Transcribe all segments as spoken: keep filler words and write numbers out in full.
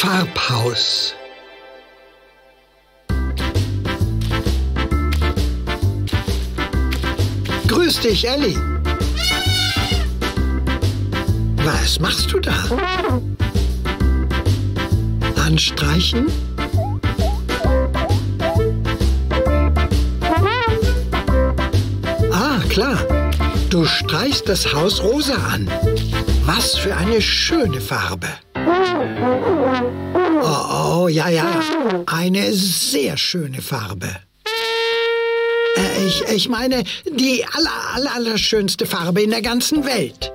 Farbhaus. Grüß dich, Elli. Was machst du da? Anstreichen? Ah, klar. Du streichst das Haus rosa an. Was für eine schöne Farbe. Oh, oh, ja, ja. Eine sehr schöne Farbe. Äh, ich, ich meine, die aller, aller, aller schönste Farbe in der ganzen Welt.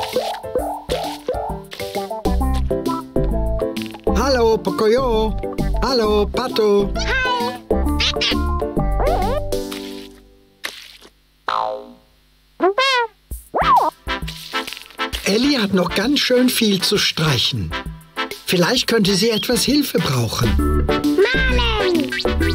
Hallo, Pocoyo. Hallo, Pato. Elli hat noch ganz schön viel zu streichen. Vielleicht könnte sie etwas Hilfe brauchen. Malen!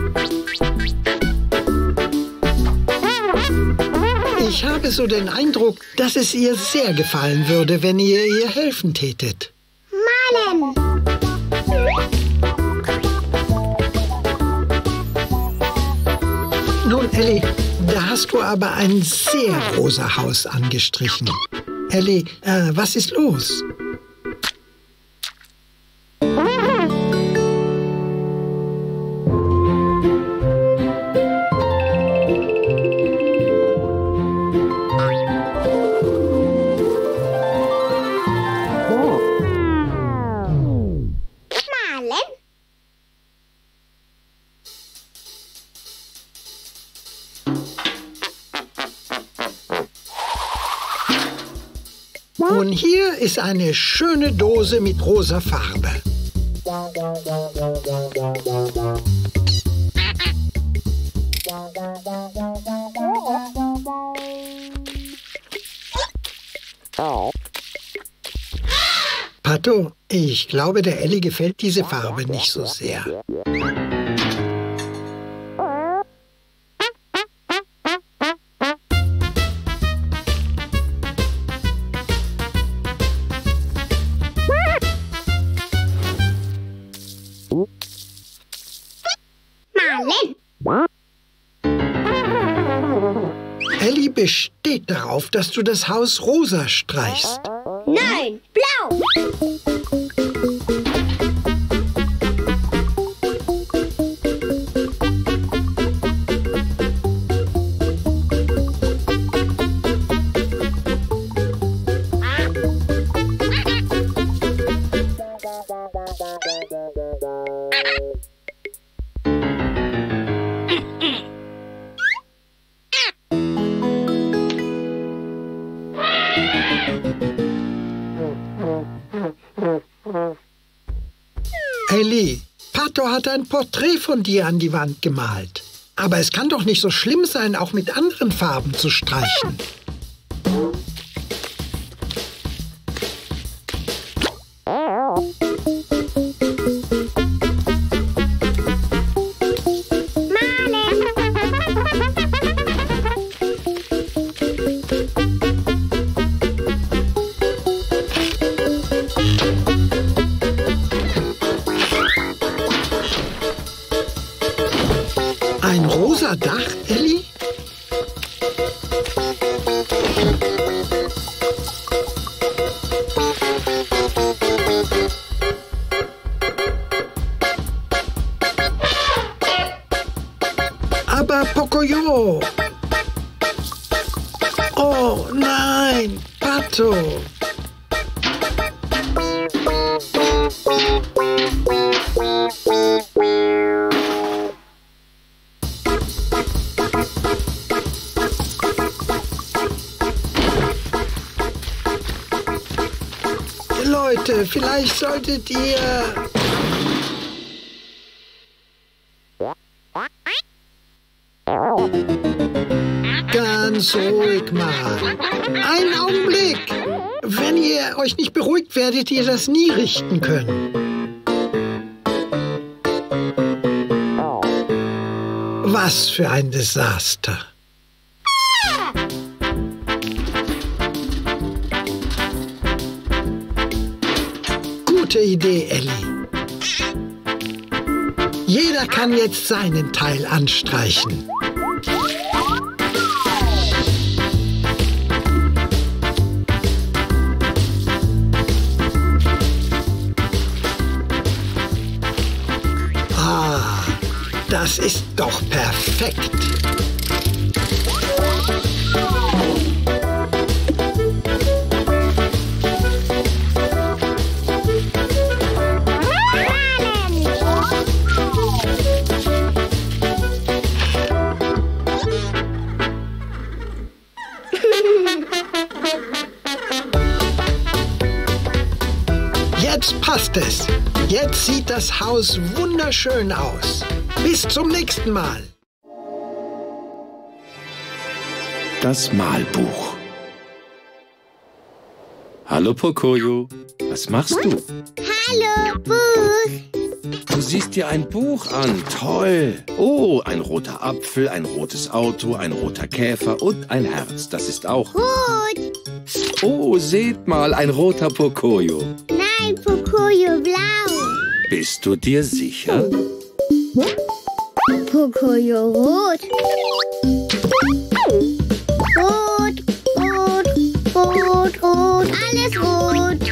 Ich habe so den Eindruck, dass es ihr sehr gefallen würde, wenn ihr ihr helfen tätet. Malen! Nun, Elli, da hast du aber ein sehr rosa Haus angestrichen. Elli, äh, was ist los? Und hier ist eine schöne Dose mit rosa Farbe. Pato, ich glaube, der Elli gefällt diese Farbe nicht so sehr. Elli besteht darauf, dass du das Haus rosa streichst. Nein, blau! Elli, Pato hat ein Porträt von dir an die Wand gemalt. Aber es kann doch nicht so schlimm sein, auch mit anderen Farben zu streichen. Ein rosa Dach, Elli? Aber Pocoyo! Oh nein, Pato! Leute, vielleicht solltet ihr... Ganz ruhig mal. Einen Augenblick. Wenn ihr euch nicht beruhigt, werdet ihr das nie richten können. Was für ein Desaster. Gute Idee, Elli. Jeder kann jetzt seinen Teil anstreichen. Ah, das ist doch perfekt. Jetzt passt es. Jetzt sieht das Haus wunderschön aus. Bis zum nächsten Mal. Das Malbuch. Hallo Pocoyo, was machst du? Hallo, Buch. Du siehst dir ein Buch an, toll. Oh, ein roter Apfel, ein rotes Auto, ein roter Käfer und ein Herz, das ist auch... Rot. Oh, seht mal, ein roter Pocoyo. Nein, Pocoyo blau. Bist du dir sicher? Pocoyo rot. Rot, rot, rot, rot. Alles rot.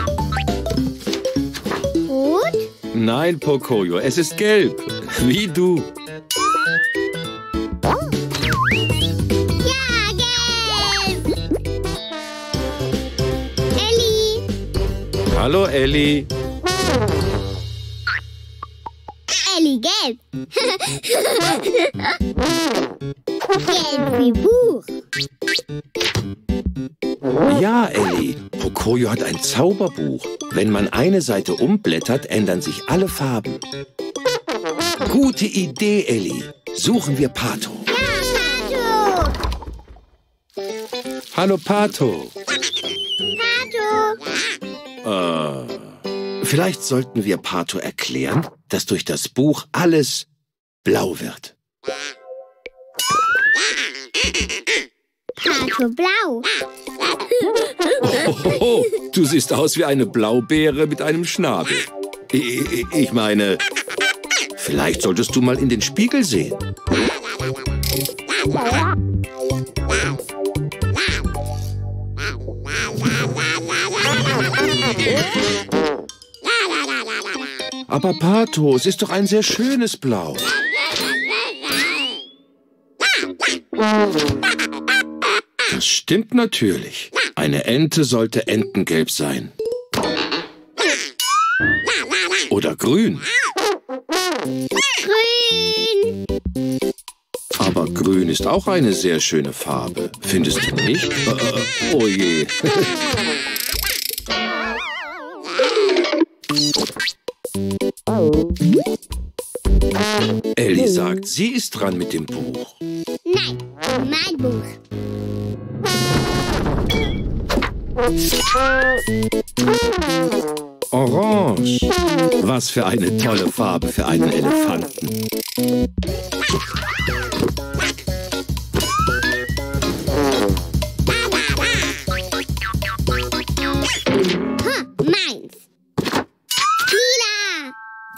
Rot? Nein, Pocoyo, es ist gelb, wie du. Ja, gelb. Elli. Hallo Elli. Elli, gelb. Gelb wie Buch. Ja, Elli, Pocoyo hat ein Zauberbuch. Wenn man eine Seite umblättert, ändern sich alle Farben. Gute Idee, Elli. Suchen wir Pato. Ja, Pato. Hallo, Pato. Pato. Äh, vielleicht sollten wir Pato erklären, dass durch das Buch alles blau wird. Pato blau. Oh, du siehst aus wie eine Blaubeere mit einem Schnabel. Ich, ich meine, vielleicht solltest du mal in den Spiegel sehen. Aber Pato, es ist doch ein sehr schönes Blau. Das stimmt natürlich. Eine Ente sollte entengelb sein. Oder grün. Grün. Aber grün ist auch eine sehr schöne Farbe. Findest du nicht? Äh, oh je. Elli sagt, sie ist dran mit dem Buch. Nein, mein Buch. Orange. Was für eine tolle Farbe für einen Elefanten. Ha, meins. Lila.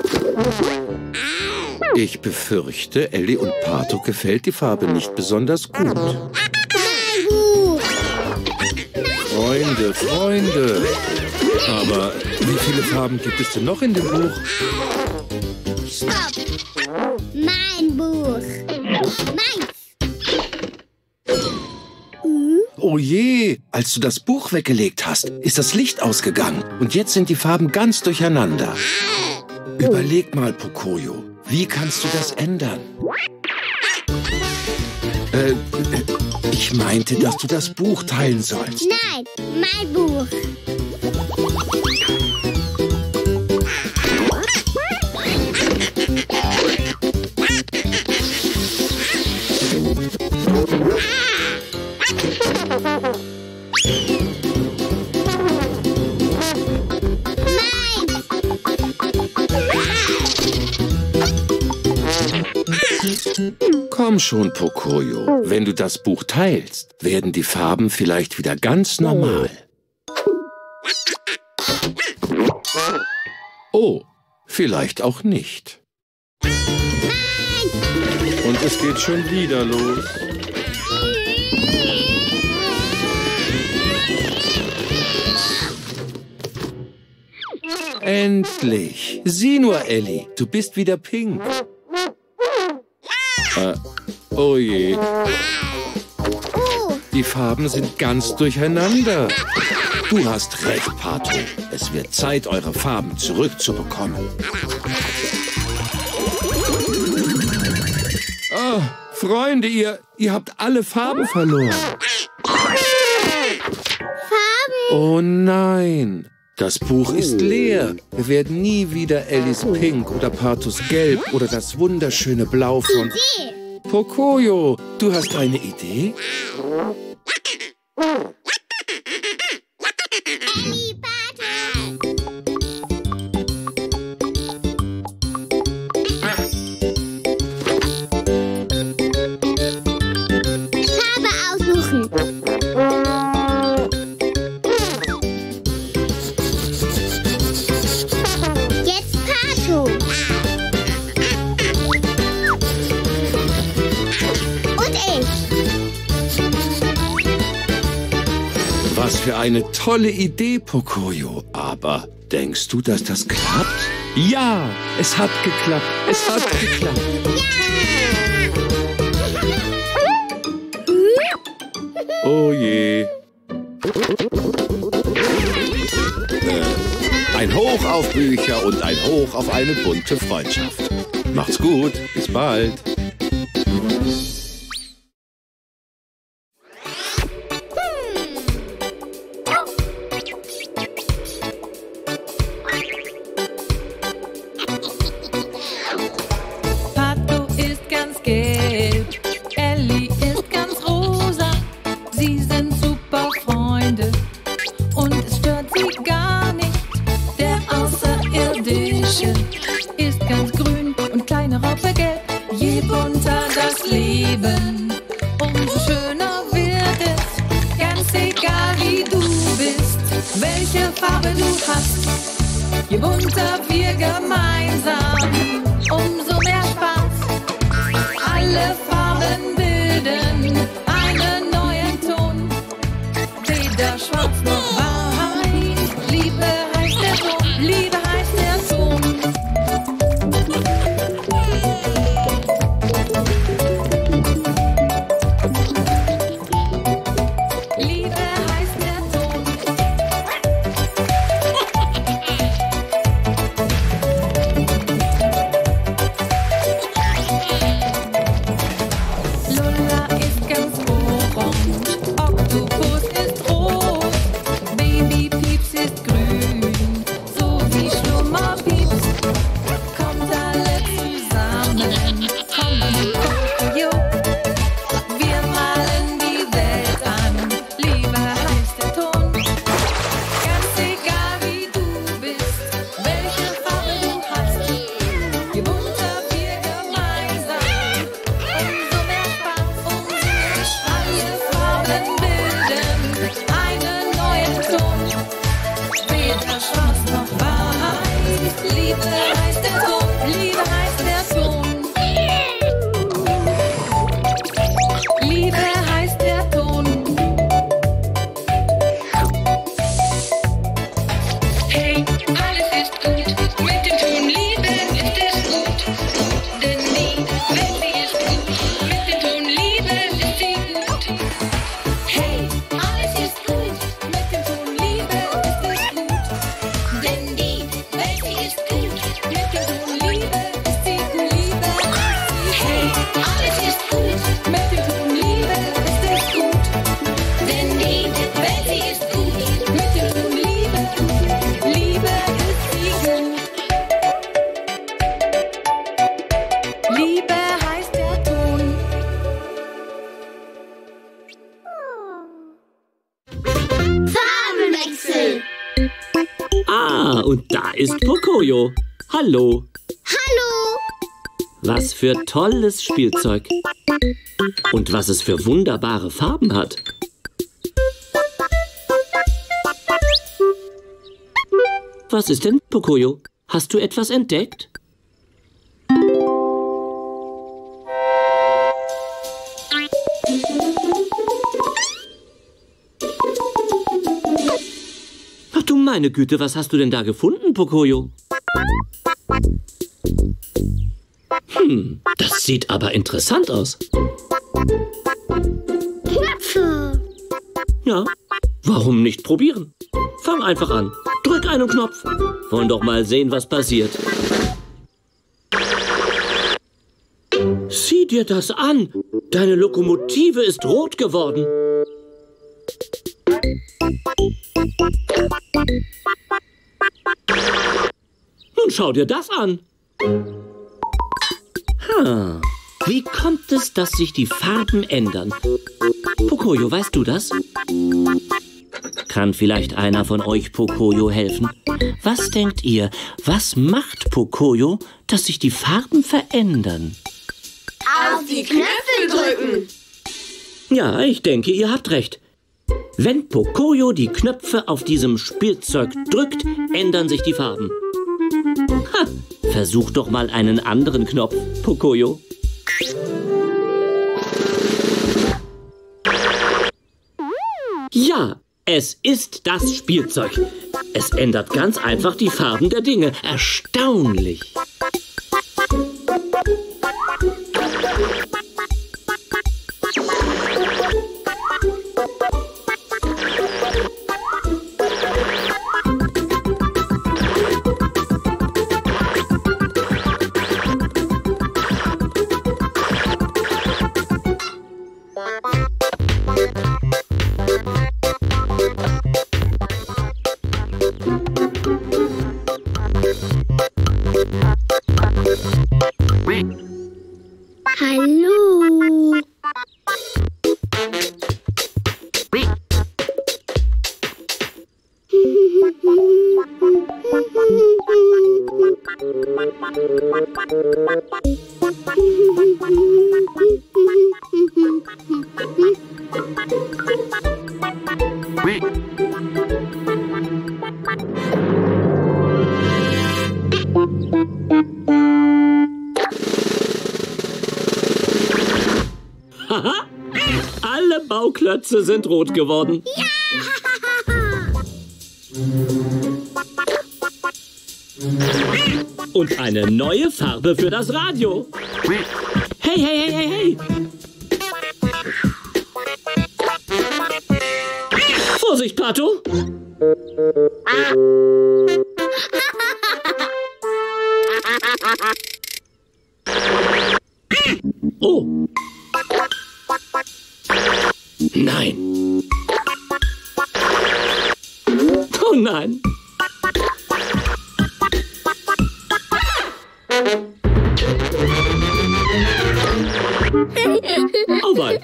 Ich befürchte, Elli und Pato gefällt die Farbe nicht besonders gut. Mein Buch. Freunde, Freunde. Aber wie viele Farben gibt es denn noch in dem Buch? Stopp. Mein Buch. Meins. Oh je, als du das Buch weggelegt hast, ist das Licht ausgegangen. Und jetzt sind die Farben ganz durcheinander. Überleg mal, Pocoyo, wie kannst du das ändern? Äh, ich meinte, dass du das Buch teilen sollst. Nein, mein Buch. Komm schon, Pocoyo. Wenn du das Buch teilst, werden die Farben vielleicht wieder ganz normal. Oh, vielleicht auch nicht. Und es geht schon wieder los. Endlich! Sieh nur, Elli, du bist wieder pink. Äh, oh je. Die Farben sind ganz durcheinander. Du hast recht, Pato. Es wird Zeit, eure Farben zurückzubekommen. Oh, Freunde, ihr, ihr habt alle Farben verloren. Farben? Oh nein. Das Buch ist leer. Wir werden nie wieder Ellis Pink oder Patos Gelb oder das wunderschöne Blau von... Idee. Pocoyo, du hast eine Idee? Elli, Pato. Farbe aussuchen. Jetzt Pato. Und ich. Was für eine tolle Idee, Pocoyo. Aber denkst du, dass das klappt? Ja, es hat geklappt. Es hat geklappt. Oh je. Äh, ein Hoch auf Bücher und ein Hoch auf eine bunte Freundschaft. Macht's gut. Bis bald. Pato ist ganz gelb, Elli ist ganz rosa. Sie sind super Freunde und es stört sie gar nicht. Der Außerirdische ist ganz grün und kleine Raupe gelb. Je bunter das Leben, umso schöner wird es. Ganz egal wie du bist, welche Farbe du hast. Je bunter wir gemeinsam, umso mehr Spaß. Alle Farben bilden einen neuen Ton. Weder schwarz noch weiß. Liebe heißt der Ton, Liebe heißt der Ton. Liebe heißt der Ton. Lola ist ganz orange, Oktopus ist rot, Baby Pieps ist grün, so wie Schlummerpieps. Kommt alle zusammen, kommen mit Pocoyo. Wir malen die Welt an, Liebe heißt der Ton. Ganz egal wie du bist, welche Farbe du hast, je bunter wir gemeinsam, umso mehr Spaß, umso mehr alle Farben bilden einen neuen Ton. Weder schwarz noch weiß, Liebe heißt der Ton, Liebe heißt der Ton. Liebe heißt der Ton. Hey, alles ist gut, mit dem Ton Liebe ist es gut. Denn die Welt, sie ist gut, mit dem Ton Liebe ist sie gut. Hey, alles ist gut, mit dem Ton Liebe ist es gut. Denn die Welt, sie ist gut, mit dem Ton Liebe ist sie gut. Liebe, hey, alles ist gut, mit dem Ton Liebe ist es gut. Denn die Welt, sie ist gut, mit dem Ton Liebe, Liebe ist sie gut. Liebe heißt der Ton. Farbenwechsel. Ah, und da ist Pocoyo. Hallo. Hallo. Was für tolles Spielzeug. Und was es für wunderbare Farben hat. Was ist denn, Pocoyo? Hast du etwas entdeckt? Meine Güte, was hast du denn da gefunden, Pocoyo? Hm, das sieht aber interessant aus. Knöpfe. Ja, warum nicht probieren? Fang einfach an. Drück einen Knopf. Wollen doch mal sehen, was passiert. Sieh dir das an. Deine Lokomotive ist rot geworden. Nun schau dir das an. Ha, wie kommt es, dass sich die Farben ändern? Pocoyo, weißt du das? Kann vielleicht einer von euch Pocoyo helfen? Was denkt ihr, was macht Pocoyo, dass sich die Farben verändern? Auf die Knöpfe drücken. Ja, ich denke, ihr habt recht. Wenn Pocoyo die Knöpfe auf diesem Spielzeug drückt, ändern sich die Farben. Ha, versuch doch mal einen anderen Knopf, Pocoyo. Ja, es ist das Spielzeug. Es ändert ganz einfach die Farben der Dinge. Erstaunlich. Hallo. Haha, alle Bauklötze sind rot geworden. Ja! Und eine neue Farbe für das Radio. Hey, hey, hey, hey, hey. Vorsicht, Pato. Oh. Nein. Oh nein. Oh wei.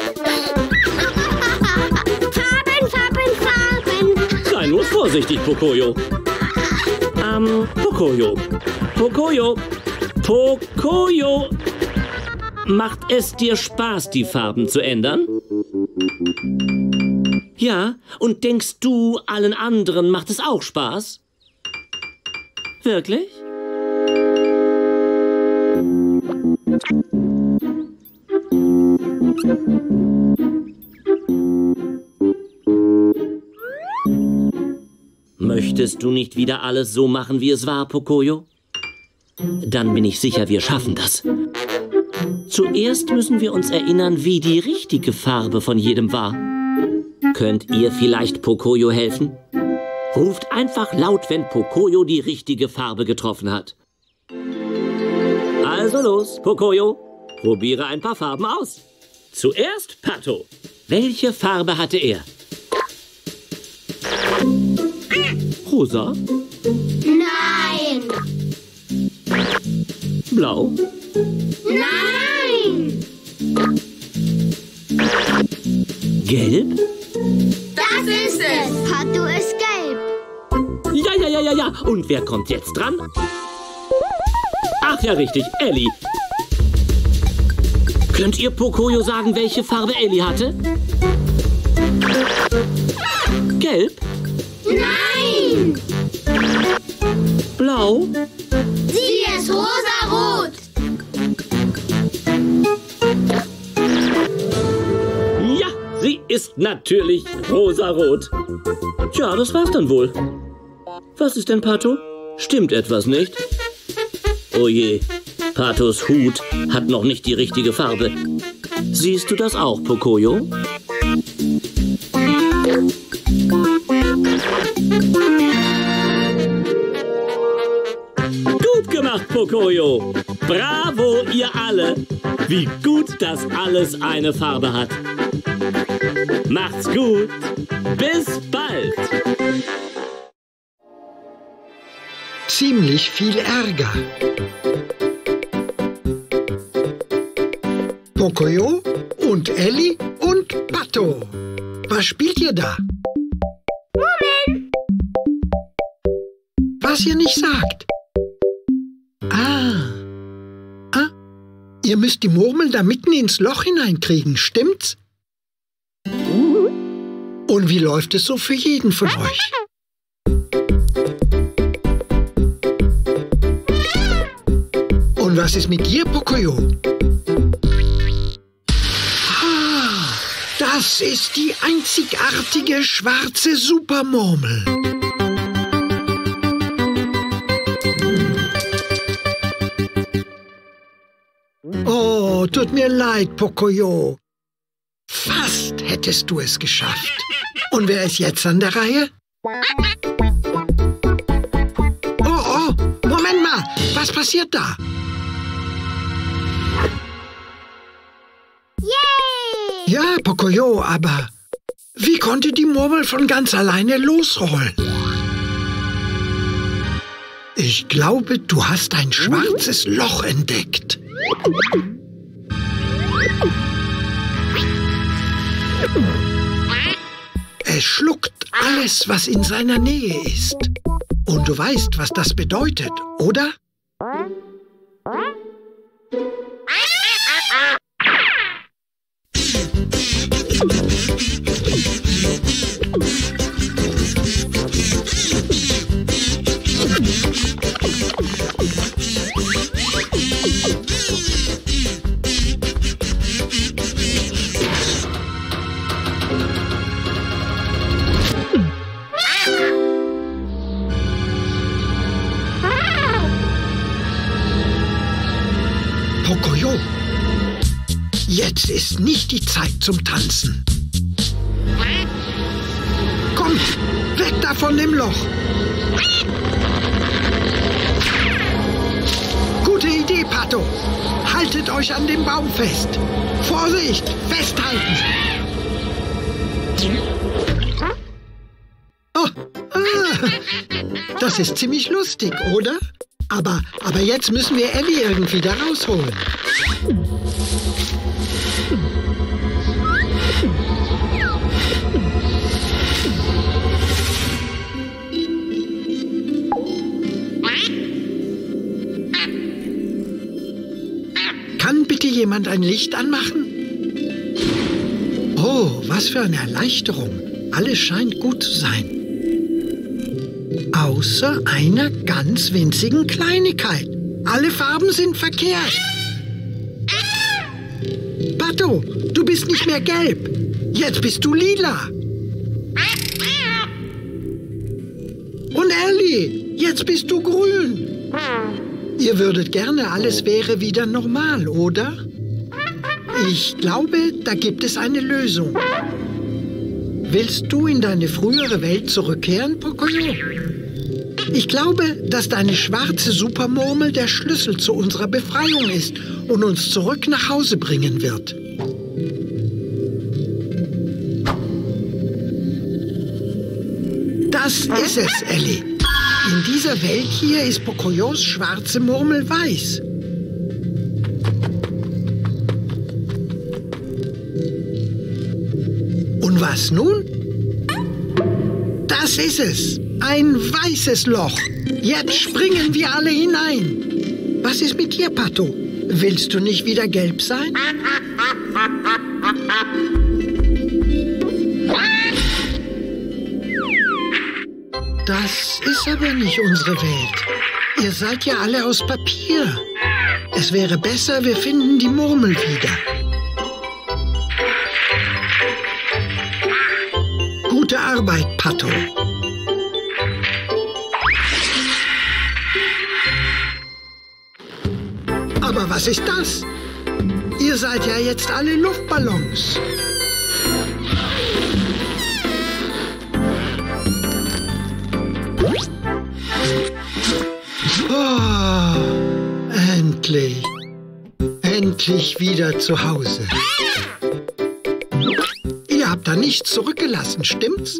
Farben, Farben, Farben. Sei nur vorsichtig, Pocoyo. Ähm, Pocoyo. Pocoyo. Pocoyo. Macht es dir Spaß, die Farben zu ändern? Ja, und denkst du, allen anderen macht es auch Spaß? Wirklich? Möchtest du nicht wieder alles so machen, wie es war, Pocoyo? Dann bin ich sicher, wir schaffen das. Zuerst müssen wir uns erinnern, wie die richtige Farbe von jedem war. Könnt ihr vielleicht Pocoyo helfen? Ruft einfach laut, wenn Pocoyo die richtige Farbe getroffen hat. Also los, Pocoyo. Probiere ein paar Farben aus. Zuerst Pato. Welche Farbe hatte er? Rosa? Nein. Blau? Nein. Gelb? Das ist es. Pato ist gelb. Ja, ja, ja, ja, ja. Und wer kommt jetzt dran? Ach ja, richtig, Elli. Könnt ihr Pocoyo sagen, welche Farbe Elli hatte? Gelb? Nein. Blau? Sie ist rosarot. Ja, sie ist natürlich rosarot. Tja, das war's dann wohl. Was ist denn, Pato? Stimmt etwas nicht? Oh je, Patos Hut hat noch nicht die richtige Farbe. Siehst du das auch, Pocoyo? Gut gemacht, Pocoyo! Bravo, ihr alle! Wie gut, dass alles eine Farbe hat. Macht's gut! Bis bald! Ziemlich viel Ärger. Pocoyo und Elli und Pato. Was spielt ihr da? Moment! Was ihr nicht sagt. Ah. Ah. Ihr müsst die Murmel da mitten ins Loch hineinkriegen, stimmt's? Und wie läuft es so für jeden von euch? Und was ist mit dir, Pocoyo? Ah, das ist die einzigartige schwarze Supermurmel. Oh, tut mir leid, Pocoyo. Fast hättest du es geschafft. Und wer ist jetzt an der Reihe? Oh, oh, Moment mal. Was passiert da? Yay! Ja, Pocoyo, aber wie konnte die Murmel von ganz alleine losrollen? Ich glaube, du hast ein schwarzes Loch entdeckt. Es schluckt alles, was in seiner Nähe ist. Und du weißt, was das bedeutet, oder? Pocoyo, jetzt ist nicht die Zeit zum Tanzen. Kommt, weg da von dem Loch. Gute Idee, Pato. Haltet euch an dem Baum fest. Vorsicht, festhalten. Oh, ah, das ist ziemlich lustig, oder? Aber, aber jetzt müssen wir Elli irgendwie da rausholen. Kann bitte jemand ein Licht anmachen? Oh, was für eine Erleichterung. Alles scheint gut zu sein. Außer einer ganz winzigen Kleinigkeit. Alle Farben sind verkehrt. Pato, du bist nicht mehr gelb. Jetzt bist du lila. Und Elli, jetzt bist du grün. Ihr würdet gerne, alles wäre wieder normal, oder? Ich glaube, da gibt es eine Lösung. Willst du in deine frühere Welt zurückkehren, Pocoyo? Ich glaube, dass deine schwarze Supermurmel der Schlüssel zu unserer Befreiung ist und uns zurück nach Hause bringen wird. Das ist es, Elli. In dieser Welt hier ist Pocoyos schwarze Murmel weiß. Und was nun? Das ist es. Ein weißes Loch. Jetzt springen wir alle hinein. Was ist mit dir, Pato? Willst du nicht wieder gelb sein? Das ist aber nicht unsere Welt. Ihr seid ja alle aus Papier. Es wäre besser, wir finden die Murmel wieder. Gute Arbeit, Pato. Aber was ist das? Ihr seid ja jetzt alle Luftballons. Oh, endlich. Endlich wieder zu Hause. Ihr habt da nichts zurückgelassen, stimmt's?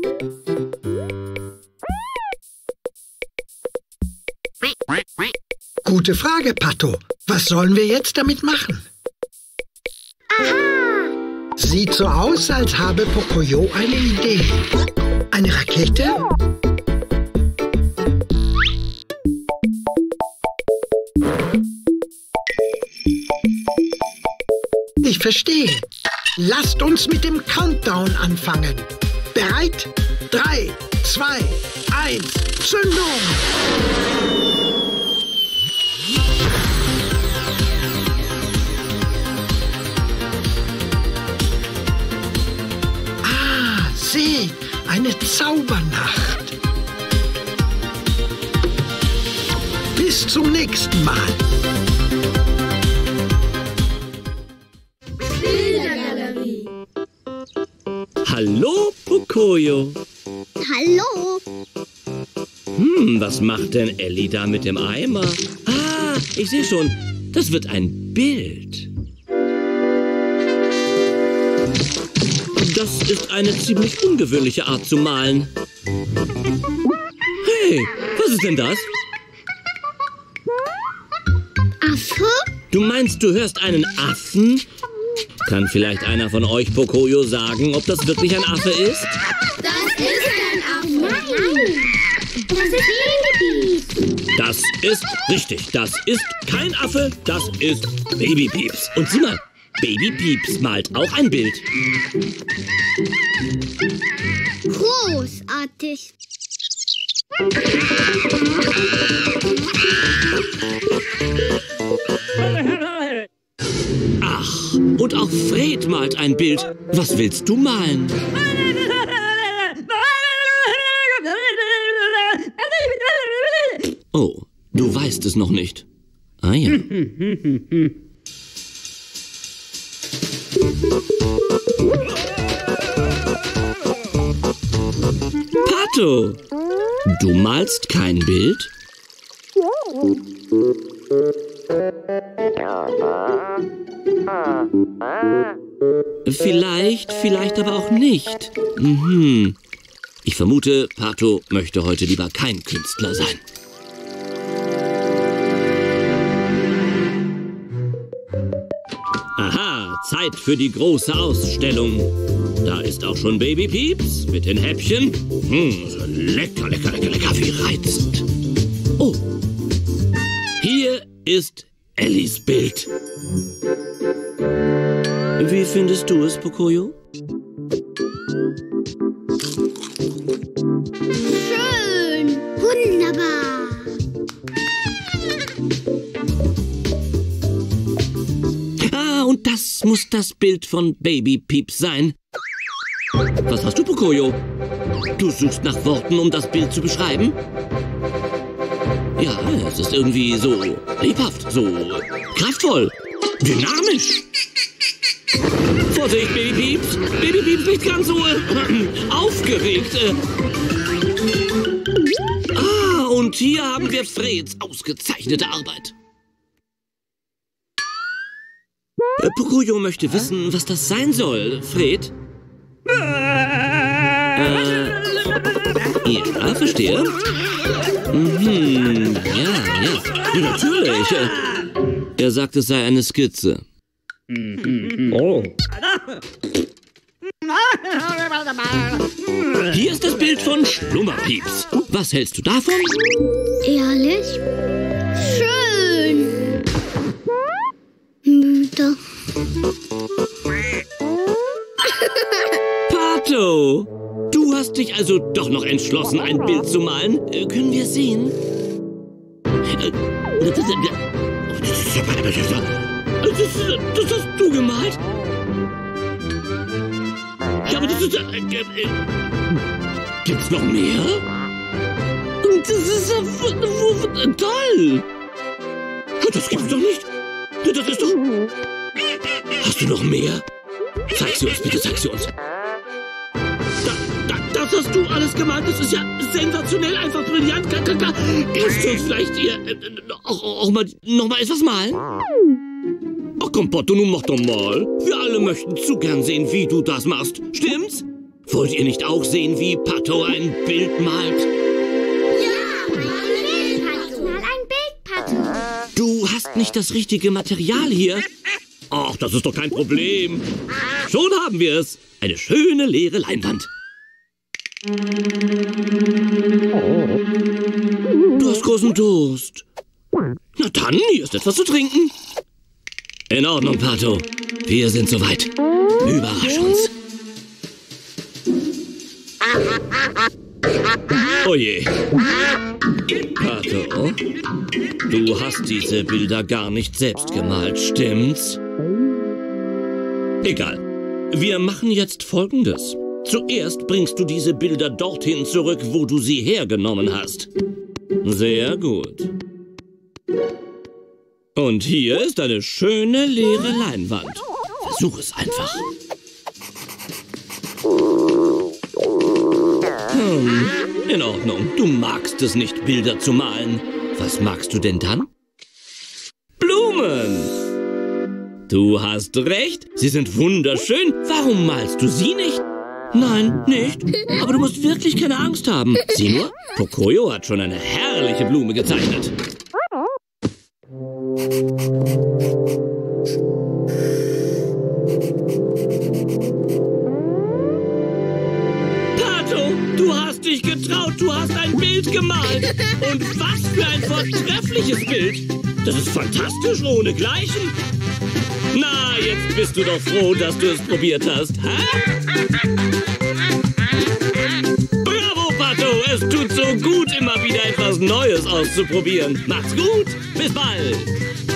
Gute Frage, Pato. Was sollen wir jetzt damit machen? Aha! Sieht so aus, als habe Pocoyo eine Idee. Eine Rakete? Ich verstehe. Lasst uns mit dem Countdown anfangen. Bereit? Drei, zwei, eins, Zündung! Ah, seht, eine Zaubernacht. Bis zum nächsten Mal. Bildergalerie. Hallo, Pocoyo. Hallo. Hm, was macht denn Ellie da mit dem Eimer? Ah, ich sehe schon. Das wird ein Bild. Das ist eine ziemlich ungewöhnliche Art zu malen. Hey, was ist denn das? Affe? Du meinst, du hörst einen Affen? Kann vielleicht einer von euch, Pocoyo, sagen, ob das wirklich ein Affe ist? Das ist ein Affe. Nein. Das ist Baby. Das ist richtig. Das ist kein Affe, das ist Baby Pieps. Und sieh mal, Baby Pieps malt auch ein Bild. Großartig. Ach, und auch Fred malt ein Bild. Was willst du malen? Oh, du weißt es noch nicht. Ah ja. Pato, du malst kein Bild? Vielleicht, vielleicht aber auch nicht. Mhm. Ich vermute, Pato möchte heute lieber kein Künstler sein. Aha, Zeit für die große Ausstellung. Da ist auch schon Baby Pieps mit den Häppchen. Hm, so lecker, lecker, lecker, lecker, wie reizend. Oh, hier ist Ellies Bild. Wie findest du es, Pocoyo? Schön. Wunderbar. Ah, und das muss das Bild von Baby Pieps sein. Was hast du, Pocoyo? Du suchst nach Worten, um das Bild zu beschreiben? Ja, es ist irgendwie so lebhaft, so kraftvoll, dynamisch. Vorsicht, Baby Pieps! Baby Pieps nicht ganz so äh, aufgeregt. Äh. Ah, und hier haben wir Freds ausgezeichnete Arbeit. Äh, Pocoyo möchte wissen, was das sein soll, Fred. Äh, ja, verstehe. Mhm, ja, ja, natürlich. Er sagt, es sei eine Skizze. Oh. Hier ist das Bild von Schlummerpieps. Was hältst du davon? Ehrlich? Schön. Müde. Pato, du hast dich also doch noch entschlossen, ein Bild zu malen. Äh, können wir sehen? Äh, das, das, das hast du gemalt? Ja, aber das ist... Äh, äh, gibt's noch mehr? Das ist äh, toll! Das gibt's doch nicht! Das ist doch... Hast du noch mehr? Zeig sie uns, bitte, zeig sie uns. Da, da, das hast du alles gemalt. Das ist ja sensationell, einfach brillant. Kannst du uns vielleicht hier äh, auch, auch mal noch mal etwas malen? Ach komm, Pato, nun mach doch mal. Wir alle möchten zu gern sehen, wie du das machst. Stimmt's? Wollt ihr nicht auch sehen, wie Pato ein Bild malt? Ja, ein Bild, Pato. Mal ein Bild, Pato. Du hast nicht das richtige Material hier. Ach, das ist doch kein Problem. Schon haben wir es. Eine schöne leere Leinwand. Du hast großen Durst. Na dann, hier ist etwas zu trinken. In Ordnung, Pato. Wir sind soweit. Überrasch uns. Oh je. Pato, du hast diese Bilder gar nicht selbst gemalt, stimmt's? Egal. Wir machen jetzt Folgendes. Zuerst bringst du diese Bilder dorthin zurück, wo du sie hergenommen hast. Sehr gut. Und hier ist eine schöne leere Leinwand. Versuch es einfach. Hm, in Ordnung. Du magst es nicht, Bilder zu malen. Was magst du denn dann? Blumen! Du hast recht. Sie sind wunderschön. Warum malst du sie nicht? Nein, nicht. Aber du musst wirklich keine Angst haben. Sieh nur, Pocoyo hat schon eine herrliche Blume gezeichnet. Pato, du hast dich getraut. Du hast ein Bild gemalt. Und was für ein vortreffliches Bild. Das ist fantastisch, ohnegleichen. Na, jetzt bist du doch froh, dass du es probiert hast, hä? Bravo, Pato! Es tut so gut, immer wieder etwas Neues auszuprobieren. Macht's gut! Bis bald!